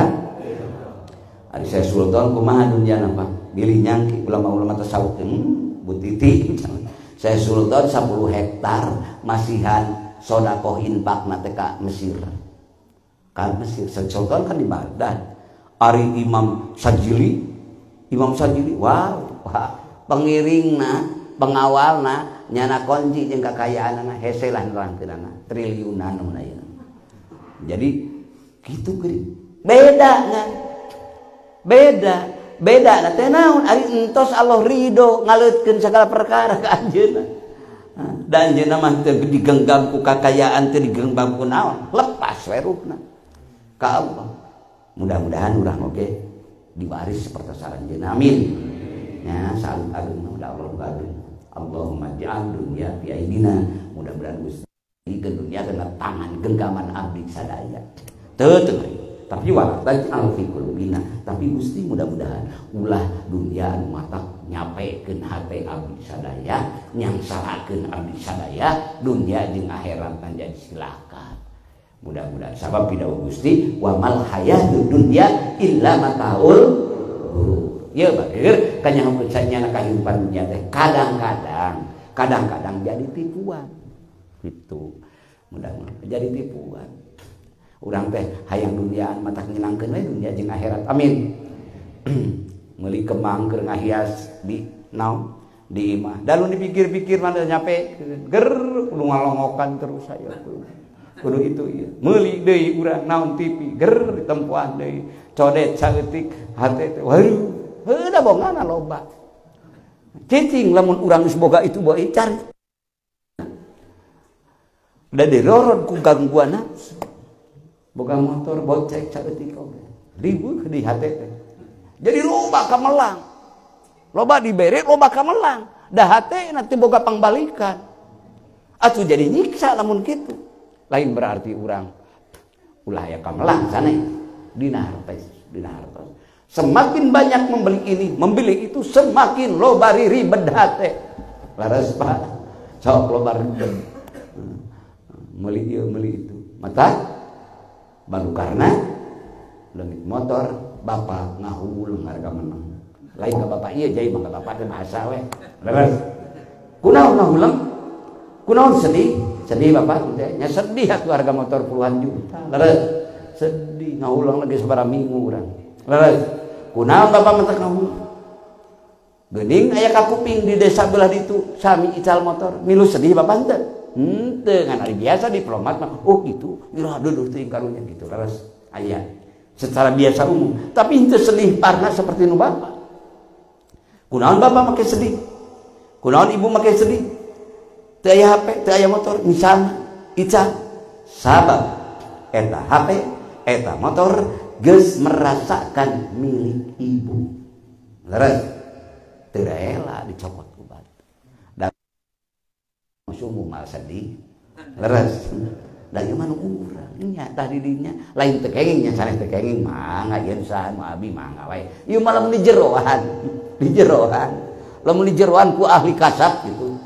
Speaker 2: ari saya sultan kumaha dunyana Pak bilih nyangki ulama-ulama tasawuf hmm, butiti saya sultan sepuluh hektar masihan sedekah infakna teh ka Mesir ka Mesir sultan kan di Baghdad ari Imam Sajili Imam Sajili wow wah pengiringna, pengawalna, nyana kunci jeung kakayaanna hese lah nerangkeunana, triliunan mun ayeuna. Jadi kitu geuning. Beda kan? Beda. beda na teh naon ari entos Allah ridho ngaleutkeun segala perkara ka anjeunna. Da anjeunna mah teu digenggam ku kakayaan, teu digenggam ku naon, lepas we ruhna ka Allah. Mudah-mudahan urang oge diwaris seperti saran anjeunna. Amin. Ya, salut ageuna da Allah gadun. Allahumma ja'al dunya fi aidina. Mudah-mudahan Gusti ke dunia dengan tangan genggaman abdi sadaya. Teu teu. Tapi wala taj'al fi qulubina. Tapi Gusti mudah-mudahan ulah dunia anu matak nyapekeun hate abdi sadaya, nyangsalakeun abdi sadaya, dunia jeung akhirat jadi silakan. Mudah-mudahan sabab pidawuh Gusti wa mal hayatud dunya illa mataul ghurur. Ya bageur kanyang sanyana kahirupan dunia teh kadang-kadang kadang-kadang jadi tipuan. Itu mudah-mudahan jadi tipuan. Urang teh hayang duniaan matak nyenangkeun we dunia jeung akhirat. Amin. Meuli kemang keur ngahias di naon di imah. Dalu dipikir-pikir mana nyampe ger kudu ngalongokan terus saya kudu. Kudu itu ieu. Meuli deui urang naon T V ger ditempuan deui. Codet saeutik hate teh. Waduh, heuda bongana loba. Cicing lamun urang geus boga itu bae cari. Da dirorod ku gangguan nafsu. Boga motor bocek saeutik oge. Ribu di hate teh. Jadi loba kamelang. Loba dibere loba kamelang. Da hate nanti boga pangbalikan. Atuh jadi nyiksa lamun kitu. Lain berarti urang ulah aya kamelang sana dina hartos, dina hartos. Semakin banyak membeli ini, membeli itu semakin loba ribet hate. Laras Pak. Sok loba ribet. Meuli ieu meuli itu. Mata baru karena leungit motor bapak ngahul harga menang. Lain ka bapak ieu jai mangga bapak teh bahasa we. Leres. Kunaon ngahulang? Kunaon sedih? Sedih bapak teh. Nya sedih atuh harga motor puluhan juta. Leres. Sedih ngahulang lagi sabaraha minggu urang. Leres. Kunaon bapak mentek ngahul? Geuning aya ka kuping di desa belah ditu sami ical motor. Milu sedih bapak teh. Henteu ngan ari biasa diplomat mah oh gitu ira duduh teuing karunya gitu laras aya secara biasa umum tapi henteu sedih parna seperti nu bapak. Kunaon bapak make sedih, kunaon ibu make sedih, teu aya H P teu aya motor misalna ica sabab eta H P eta motor geus merasakan milik ibu laras teu rela dicopot ku batu dan sungguh mal sedih leres da ieu mah nu urang nya tah di dinya lain teu kenging nya sanes teu kenging mah ngajeun saha nu abi mangga wae ieu mah lamun di jeroan di jeroan lamun di jeroan ku ahli kasab gitu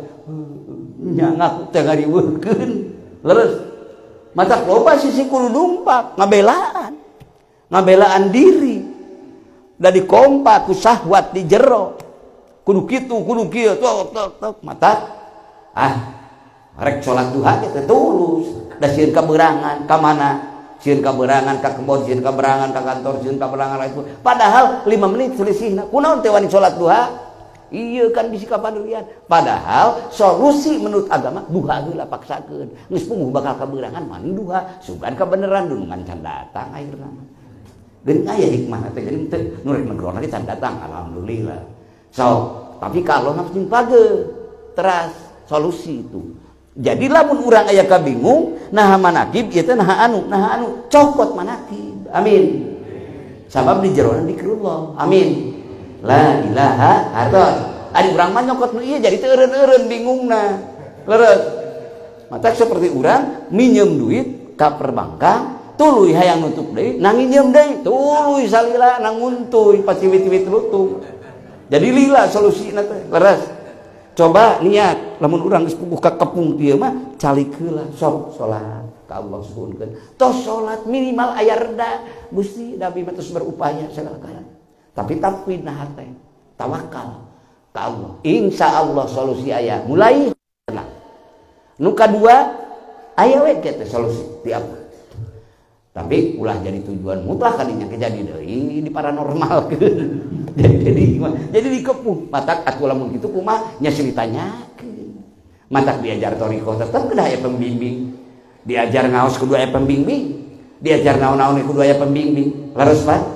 Speaker 2: nya ngaku teh ngariweukeun leres matak loba sisi kudu numpak ngabelaan ngabelaan diri da dikompak ku syahwat di jero kudu kitu kudu kieu tok tok tok mata ah rek salat duha teh tulus da sieun ka beurangan ka mana sieun ka beurangan ka kebon sieun ka beurangan ka kantor sieun ka beurangan itu padahal lima menit selisihna kunaon teh wani salat duha ieu kan bisi ka pandirian padahal solusi menurut agama duha heula paksakeun geus pungguh bakal ka beurangan mani duha sugan ka beneran dunungan can datang akhirna geuning aya hikmah teh geuning teh nu rek negrona ge can datang alhamdulillah so tapi kalau nafsu page teras solusi itu. Jadi lamun urang aya kabingung, naha manakib ieu teh naha anu, naha anu cokot manakib. Amin. Sabab di jeroan zikrullah. Amin. La ilaha illallah. Ari urang mah nyokot nu ieu jadi teu eureun-eureun bingungna. Leres. Mata seperti urang minjem duit ka perbankan, tuluy hayang nutup deui, nang nginjem deui, tuluy salila nang nguntuy paciwit-wit lutung. Jadi lila solusina teh. Leres. Coba niat lamun urang geus puguh ka kepung dieu mah calik heula sok salat ka Allah suhunkeun tos salat minimal aya reda Gusti Nabi mah terus berupaya segala kala tapi tafwid nah hate tawakal ka Allah insyaallah solusi aya mulai tenang nu kadua aya we teh solusi ti apa tapi ulah jadi tujuan mutlak kadinya kejadi deui di paranormal jadi jadi jadi dikepung matak atuh lamun kitu kumaha nya ceritanyakeun matak diajar toriko tetep kudu aya pembimbing diajar ngaos kudu aya pembimbing diajar naon-naon kudu aya pembimbing leres Pak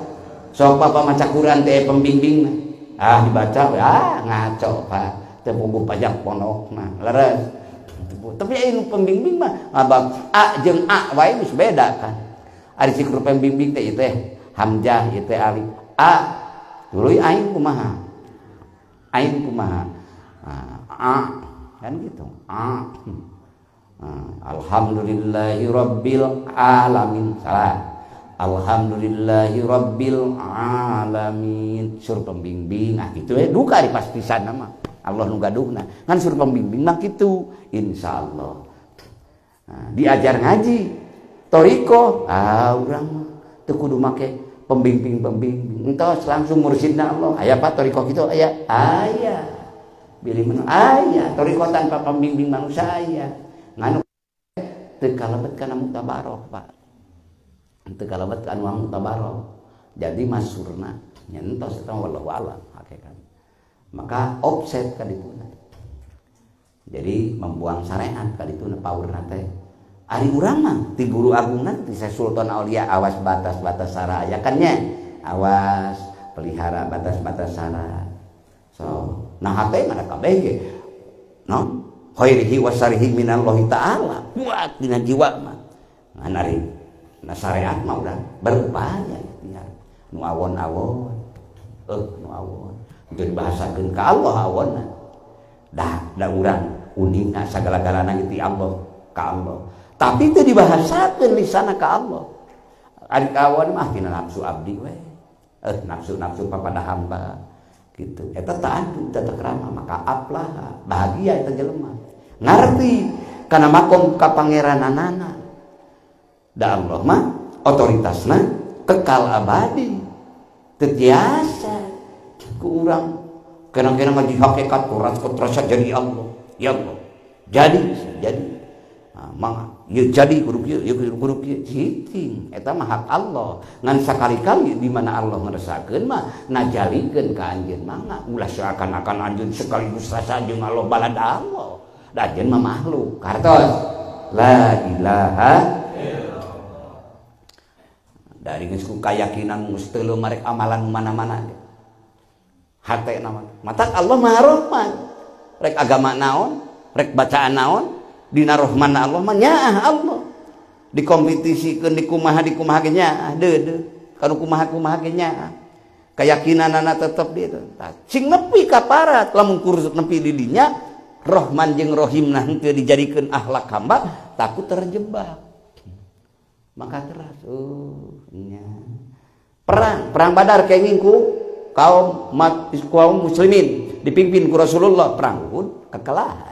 Speaker 2: sok papa maca Quran teh pembimbing ah dibaca ah ngaco Pak teh puguh pajak pondok nah leres tapi anu pembimbing mah abang A jeung A wae geus beda kan ari si guru pembimbing teh ieu teh Hamzah ieu teh alif A tuluy aing kumaha aing kumaha A kan gitu A alhamdulillahi rabbil alamin salah alhamdulillahi rabbil alamin sur pembimbing ah gitu eh duka di pastisan nama Allah nu gaduhna ngan sur pembimbing mah kitu insyaallah nah, diajar ngaji toriko ah urang mah teu kudu make pembimbing-pembimbing entos langsung mursidna Allah aya apa toriko kitu aya aya bilih menu aya toriko tanpa pembimbing manusia aya nganu teu kalebet kana mutabaroh Pak teu kalebet kana mutabaroh jadi masurna nyentos eta wallahu alam hakikat maka offset ka dituna jadi membuang syariat ka dituna paurna teh ari urang mah ti guru agungna ti Sultan Aulia awas batas-batas saraya kan nya awas pelihara batas-batas syarat so nah hate mana kabeh ge no khairihi wa syarihi minallahi ta'ala kuat dina jiwa mah ngan ari na syariat mah udah berbahaya ya nu awon-awon eh nu awon jadi bahasakeun ka Allah awonna dah da urang uningna sagala-galana ti Allah ka Allah tapi teu dibahasakeun lisana ka Allah ari kawan mah tina nafsu abdi we eh nafsu-nafsu papada hamba gitu eta ta'addu tata krama maka aflah bahagia eta jelema ngarti karena makom ka pangerananana da Allah mah otoritasna kekal abadi tetiasa ku urang kena-kena ngaji hakikat kurat terasa jadi Allah ya Allah jadi jadi nah, mah ya jadi kudu kieu ya kudu kieu hiting eta mah hak Allah ngan sakali-kali di mana Allah ngerasakeun mah najalikeun ka anjeun mangga ulah seakan-akan anjeun sekaligus rasa jeung Allah balada Allah da anjeun mah makhluk kartos la ilaha illallah dari geus ku kayakinan geus teu marek amalan mana-mana hate nama mata Allah maha rahman rek agama naon rek bacaan naon dina rahmanna Allah mah nyaah Allah dikompetisikeun di kumaha di kumaha ge nyaah deudeuh kanu kumaha-kumaha ge nyaah keyakinanana tetep dieu sing nepi ka parat lamun kurus nepi di dinya Rahman jeung Rahimna henteu dijadikeun akhlak hamba takut terjebak maka keras oh nya perang perang Badar kenging ku kaum mat kaum muslimin dipimpin ku Rasulullah perang Uhud kekalahan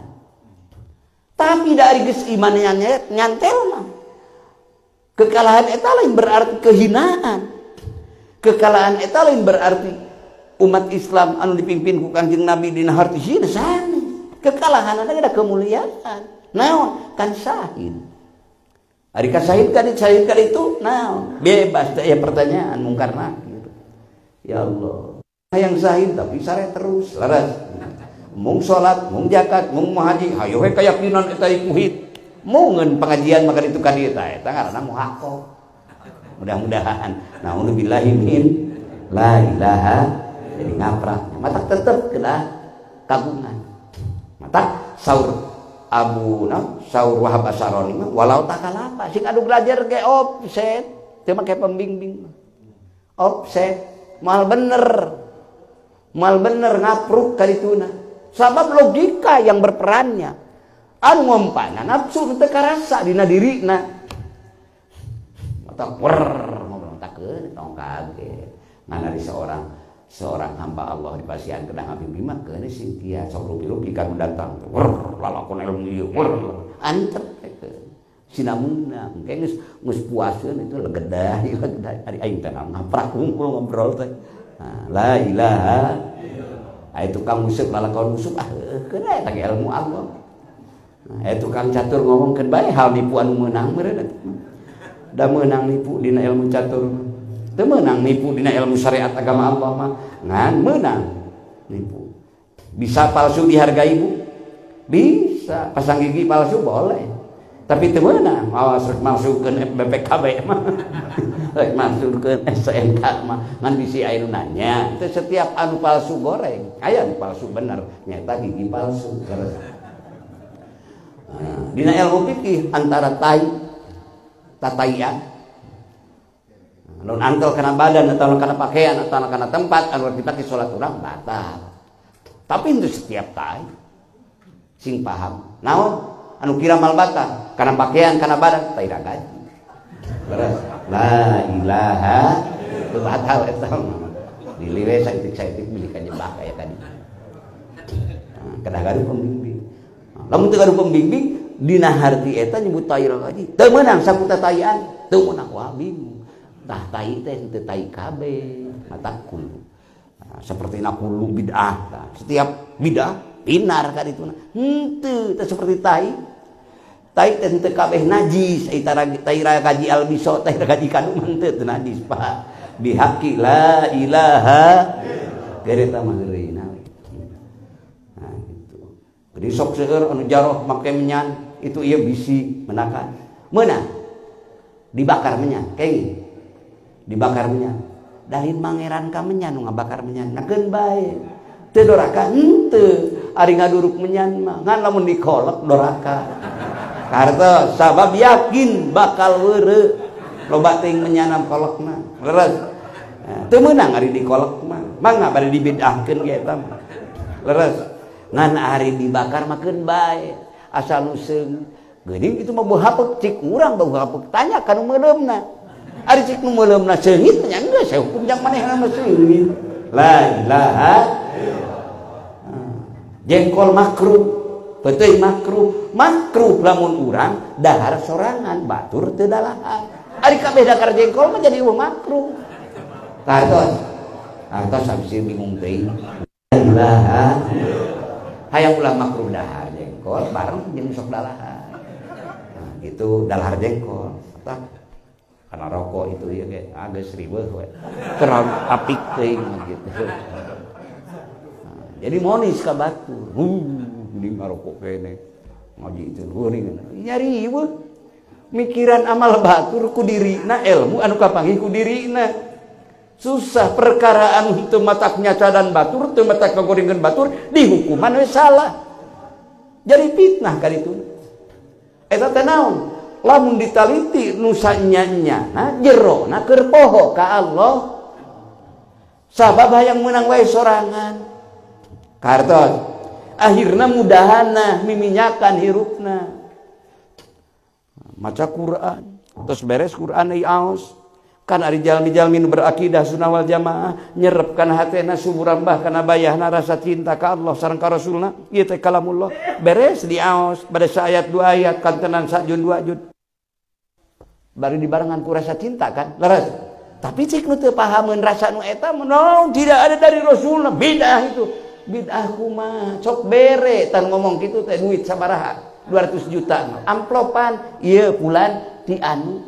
Speaker 2: tapi dari geus imannya nyantel mah kekalahan eta lain berarti kehinaan kekalahan eta lain berarti umat Islam anu dipimpin ku Kanjeng Nabi dina harti hina sani kekalahan ada kemuliaan naon kan syahid ari ka syahid kan syahid kan itu naon bebas teh ya pertanyaan mungkar nakir ya Allah hayang syahid tapi sare terus laras mung salat mung zakat mung haji hayo we keyakinan eta ikuhit mungeun pengajian maka itu ka dieu tah eta ngaranna muhaqqaq mudah-mudahan naudzubillahi min la ilaha jadi ngaprak mata tetep kedah kagungan mata saur Abu nah saur Wahab Asaroni mah walau takalapa sing adu belajar ge offset teu make pembimbing offset mal bener mal bener ngapruk ka dituna sabab logika yang berperannya anu ngompana nafsu teu karasa dina dirina mata wer ngobrol takeun tong kaget ngan ari seorang seorang hamba Allah di pasian kedang abdi mah keun sing tia sok rupi-rupi kan datang wer lalakon ilmu ieu wer anter keun sinamuna engke geus geus puaskeun itu legedah legedah ari aing teh ngaprak ngumpul ngobrol teh la ilaha illallah aya tukang musik lalakon musik ah keun eta ge ilmu Allah aya tukang catur ngomongkeun bae hal nipu anu meunang meureun da meunang nipu dina ilmu catur teu meunang nipu dina ilmu syariat agama Allah mah ngan meunang nipu bisa palsu dihargai Bu bisa pasang gigi palsu boleh Tapi teu meunang awas rek masukkeun B P K B mah. Rek masukkeun S N K mah ngan bisi aya nu nanya. Teu setiap anu palsu goreng, aya anu palsu bener, nyata gigi palsu. Nah, dina ilmu fikih antara tai tataian lamun angkel kana badan atau kana pakaian atau kana tempat anu dipake salat urang batal. Tapi itu setiap tai sing paham. Naon anu kira mal batal kana pakaian kana badan tai gaji. Beres. La ilaha teu batal eta mah. Diliwe saeutik-saeutik beli ka jebak aya tadi. Nah, kada gaduh pembimbing. Lamun teu gaduh pembimbing dina harti eta nyebut tai gaji. Teu meunang sakuta taian, teu meunang wah bingung. Tah tai teh teu tai kabeh, mata kulu. Nah, seperti nakulu bid'ah. Nah, setiap bid'ah pinar ka dituna. Henteu teh seperti tai. Tai teh teu kabeh najis, ai tai ra gaji albiso, tai ra gaji kaduman teu najis, Pak. Bihaqi la ilaha gere ta mah geureuina. Nah, gitu. Jadi sok seueur anu jaroh make menyan, itu ieu bisi menakan. Meunang dibakar menyan, kenging. Dibakar menyan. Dahin mangeran ka menyan nu ngabakar menyan. Nakeun bae. Teu doraka henteu. Ari ngaduruk menyan mah ngan lamun dikolek doraka. Karena sabab yakin bakal weureu loba teuing menyanam kolekna leres. Nah, teu meunang ari dikolek mah mangga bade dibid'ahkeun ge eta mah leres. Ngan ari dibakar mah keun bae asal nu seung geuning kitu mah beuh hapek cik urang beuh hapek tanya ka nu meuleumna. Ari cik nu meuleumna seungit nya geus hukum jang manehna mah seungit. La ilaha illallah. Jengkol makruh betul makruh makruh lamun urang dahar sorangan batur teu dalahan. Ari kabeh dakar jengkol mah jadi makruh. Kartos. Kartos abis bingung teuing. Ilaha. Hayang ulah makruh dahar jengkol bareng jeung sok dalahan. Nah, gitu dahar jengkol. Tah kana rokok itu ya ge geus ribeuh we. Terlalu apik teuing gitu. Nah, jadi monis ka batur. Uh. Di ngarokok kene ngaji itu geuning nyari ieu mikiran amal batur ku dirina ilmu anu kapanggih ku dirina susah perkara anu teu matak nyacadan batur teu matak ngagoringkeun batur dihukuman we salah jadi fitnah ka ditu eta teh naon lamun ditaliti nu sanyanyana jerona keur poho ka Allah sabab hayang meunang wae sorangan kartos akhirna mudahana miminyakan hirupna maca Quran terus beres Quran ai aos kan ari jalmi-jalmi nu berakidah sunnah wal jamaah nyerepkan hatena suburambah kana bayahna rasa cinta ka Allah sareng ka Rasulna ieu teh kalamullah beres di aos bade saayat dua ayat kantenan sajun dua jud bari dibarengan ku rasa cinta kan leres tapi cik nu teu pahameun rasa nu eta no, tidak ada dari Rasulna bid'ah itu bid'ah kumaha cok bere tan ngomong kitu teh duit sabaraha dua ratus juta amplopan ieu bulan ti anu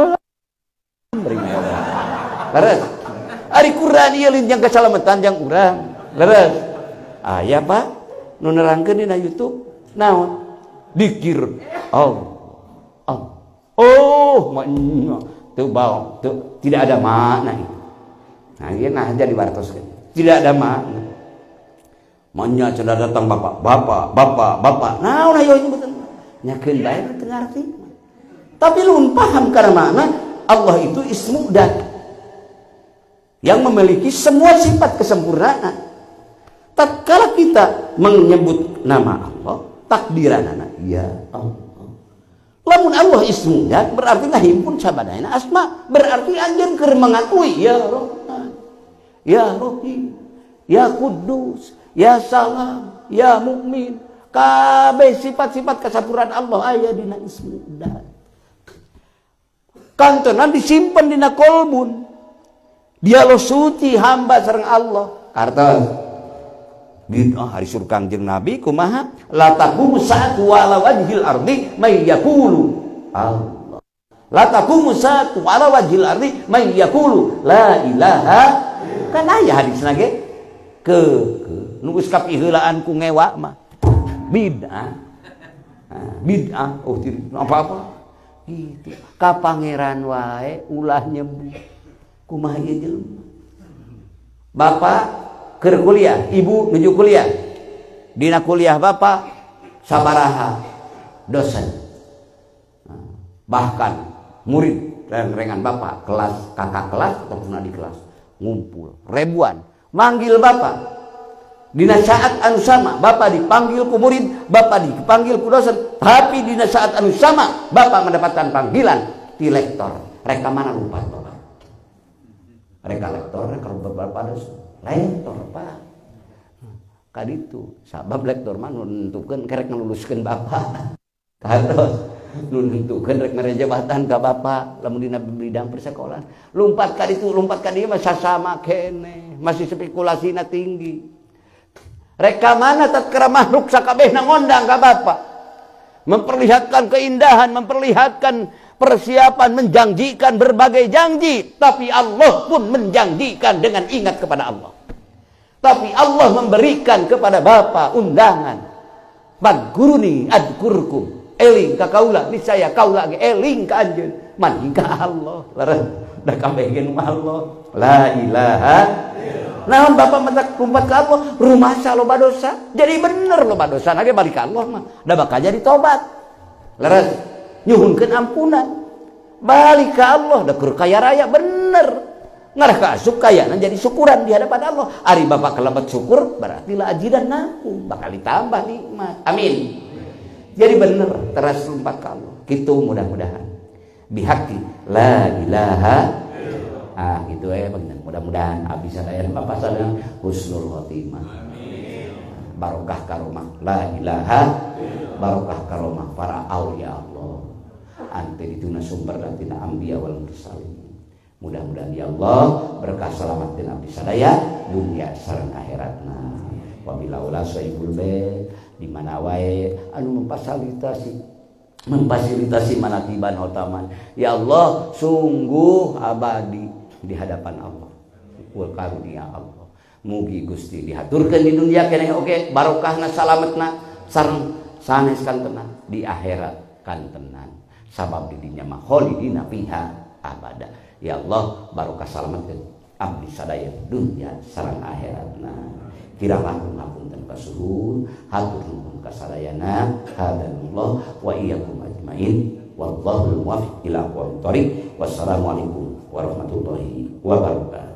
Speaker 2: leres ari Quran ieu linjang keselamatan jang urang leres aya Pak nu nerangkeun dina YouTube naon dikir oh oh oh makna teu baong teu tidak ada makna itu nah ieu nah jadi wartoskeun tidak ada makna. Manya cenah datang bapak, bapak, bapak, bapak. Naon hayo nyebuteun? Nyakeun bae teu ngarti. Tapi lu paham karena mana Allah itu ismu dan yang memiliki semua sifat kesempurnaan. Tatkala kita menyebut nama Allah, takdiranana ya Allah. Lamun Allah ismunya berarti ngahimpun sabadaina asma, berarti anjeun keur mengakui ya Rahman, ya Rahim, ya Kudus, ya Salam, ya Mukmin, kabeh sifat-sifat kesempurnaan Allah aya dina ismu dan kantenan disimpan dina kolbun dialog suci hamba sareng Allah kartos bid'ah hari suruh Kangjeng Nabi kumaha la taqumu sa'atu ala wajhil ardi may yaqulu Allah la taqumu sa'atu ala wajhil ardi may yaqulu la ilaha kan aya hadisna ge ke ke nu geus kapiheulaan ku ngewa mah bid'ah Nah, bid'ah oh tidak apa-apa gitu. Ka pangeran wae ulah nyembuh kumaha ieu jelema. Bapak keur kuliah, ibu nuju kuliah. Dina kuliah bapak sabaraha dosen. Bahkan murid rengan bapak kelas kakak kelas ataupun adik kelas ngumpul ribuan manggil bapak dina saat anu sama bapak dipanggil ku murid, bapak dipanggil ku dosen, tapi dina saat anu sama bapak mendapatkan panggilan di lektor. Reka mana lupa bapak? Reka lektor, reka bapak dosen. Lektor pak. Kaditu sabab lektor mah nentukeun kerek ngaluluskeun bapak. Kados nu nentukeun rek mere jabatan ka bapak lamun dina bidang persekolahan. Lumpat ka ditu, lumpat ka dieu mah sasama keneh, masih spekulasina tinggi. Reka mana tatkala makhluk sakabehna ngondang ka bapak. Memperlihatkan keindahan, memperlihatkan persiapan, menjanjikan berbagai janji, tapi Allah pun menjanjikan dengan ingat kepada Allah. Tapi Allah memberikan kepada bapak undangan. Fadkuruni adkurkum. Eling ka kaula, niscaya kaula ge eling ka anjeun. Man ka Allah. Laras da kabehkeun Allah. La ilaha illallah. Naon bapak mentak kumpat ka Allah, rumasa loba dosa. Jadi bener loba dosa na ge balik ka Allah mah. Da bakal jadi tobat. Laras nyuhunkeun ampunan. Balik ka Allah, da keur kaya raya bener. Ngarah ka asup kayana jadi syukuran di hadapan Allah. Ari bapak kelebat syukur berarti la ajidan naku bakal ditambah nikmat. Amin. Jadi bener teras lumpat ka Allah. Kitu mudah-mudahan. Bihaqi la ilaha ah gitu ya bener. Mudah-mudahan abdi sadaya bapak sadaya husnul khotimah. Amin. Barokah karomah la ilaha barokah karomah para aulia Allah. Ante dituna sumber dan tina anbiya wal mursalin. Mudah-mudahan ya Allah berkah selamat dan abdi sadaya dunia sareng akhiratna. Wabila ula soibul bait di mana wae anu memfasilitasi memfasilitasi manatiban hotaman. Ya Allah sungguh abadi di hadapan Allah. Wal karunia Allah. Mugi Gusti dihaturkeun di dunia keneh oge barokahna salametna sareng sanes kan tenang di akhirat kan tenang. Sabab di dinya mah kholidina fiha abada. Ya Allah barokah salametkeun abdi sadaya dunya sareng akhiratna. Kiralah ngapunten kasuhun hatur nuhun kasadayana hadanallah wa iyyakum ajmain wallahu muwaffiq ila aqwamit thoriq. Wassalamualaikum warahmatullahi wabarakatuh.